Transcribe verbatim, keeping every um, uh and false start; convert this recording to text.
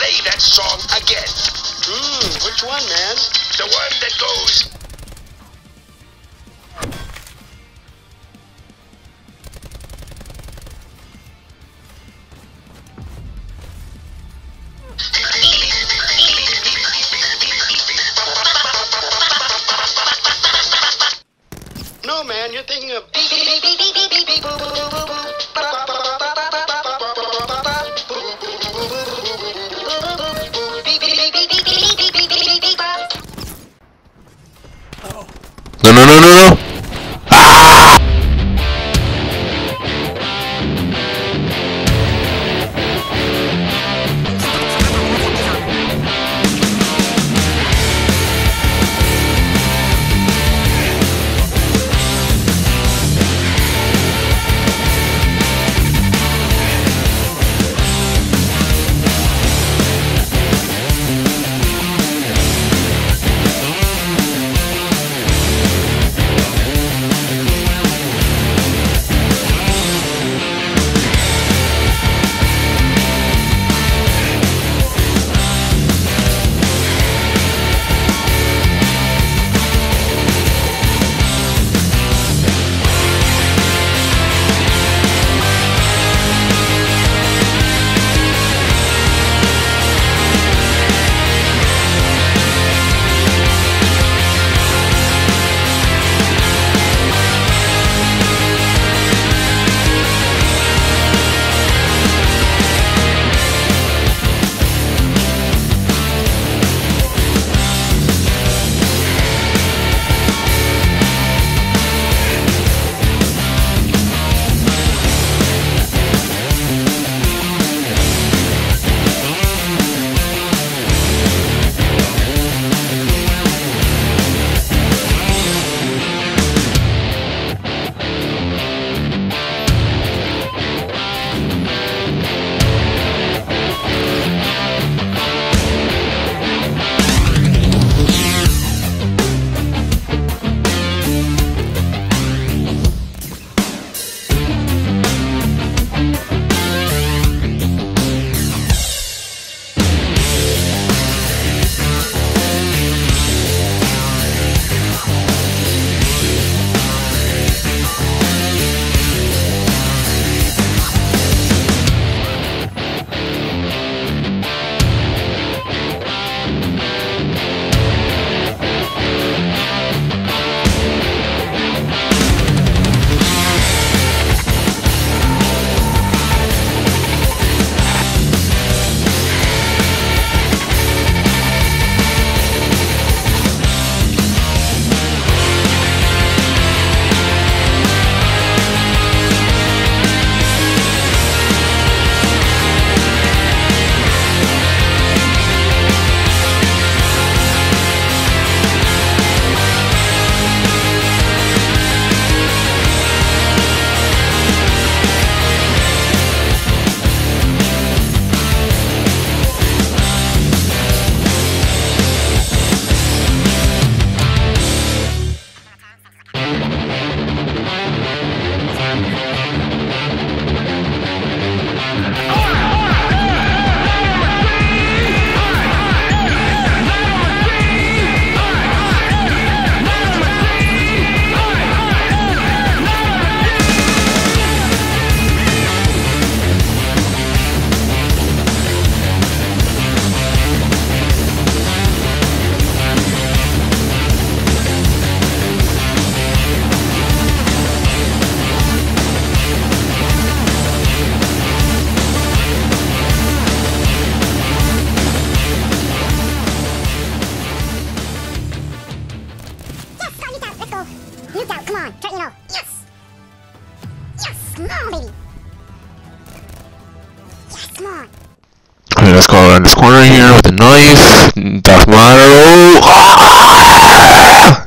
play that song again. Hmm, which one, man? The one that goes... No, man, you're thinking of beep beep beep beep beep beep beep beep boo boo boo boo boo. No, no, no, no, no. Ah! Let's go around this corner here with a knife. Doesn't matter. Oh! Ah!